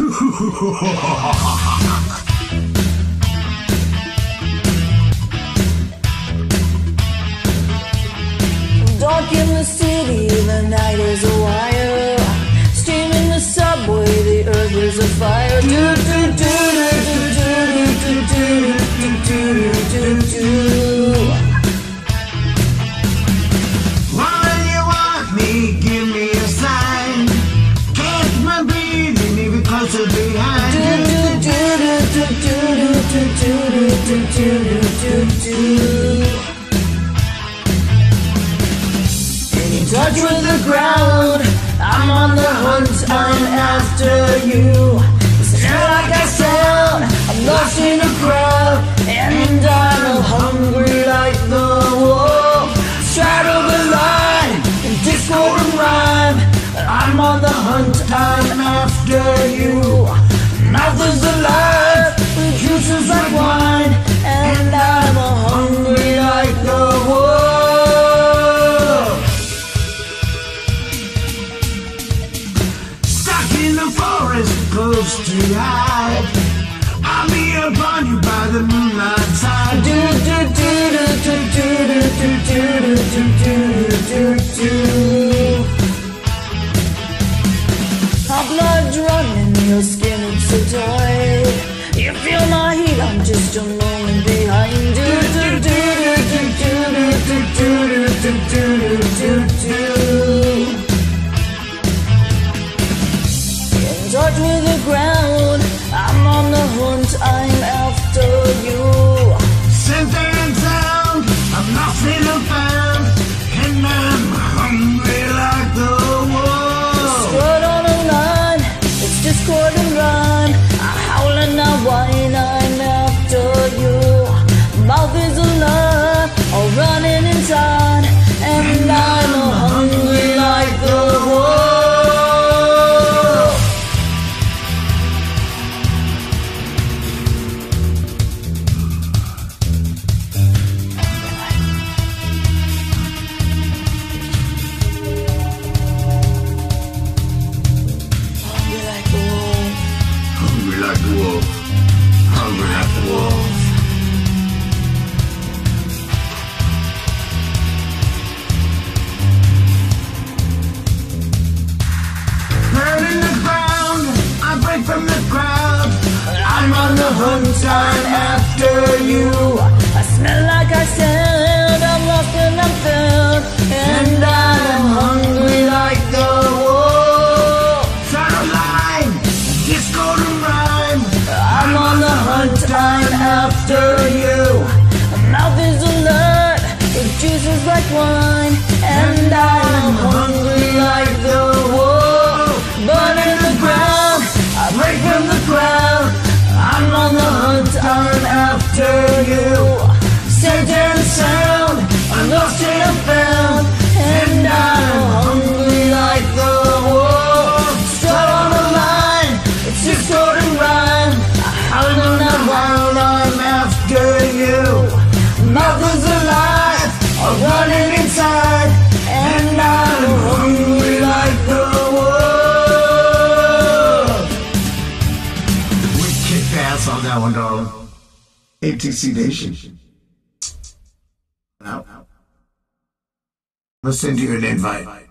Dark in the city, the night is a wire. Steam in the subway, the earth is afire. Do do do do do do do do do do. When you want me, give me a sign. Catch my breathing, even closer behind. Do do do do do do do do do do do. In touch with the ground, I'm on the hunt, I'm after you. Smell like I sound, I'm lost in a crowd, and I'm hungry like the wolf. Straddle the line, in discord and rhyme, I'm on the hunt, I'm after you. Mouth is alive, the juice is like wine, and I'm hungry like the wolf. In the forest, close to hide. I'll be upon you by the moonlight side. Do do do do do do do do do do do. Our blood's running, your skin it's so tight. You feel my heat, I'm just a moment behind. Do do do do do do do do do do do. In touch with the ground, I'm on the hunt, I'm after you. Center and sound, I'm lost in a found, and I'm hungry like the wolf. Strut on a line, it's discord and rhyme. I howl and I whine, I'm after you. Mouth is alive, all running inside, and I'm hungry like the wolf. Hungry like the wolf. Hungry like the wolf. Bird in the ground, I break from the crowd. I'm on the hunt, I'm after you. I smell like I sound, I'm lost and I'm found, and I'm hungry like the wolf. Shadow line, discord and rhyme. I'm on the hunt, I'm after you. Mouth is alert, the juice is like wine, and I'm hungry like the wolf. Burn in the ground, I break from the crowd. I'm on the hunt, I'm after you. Scent and sound, I'm lost and I'm found, and I'm hungry like the wolf. Strut on the line, it's discord and rhyme. I howl and I whine, I'm after you. Mouth is alive, I'm running inside, and I'm hungry like the wolf. We kick ass on that one, darling. ATC Nation. Now, I'll send you an invite.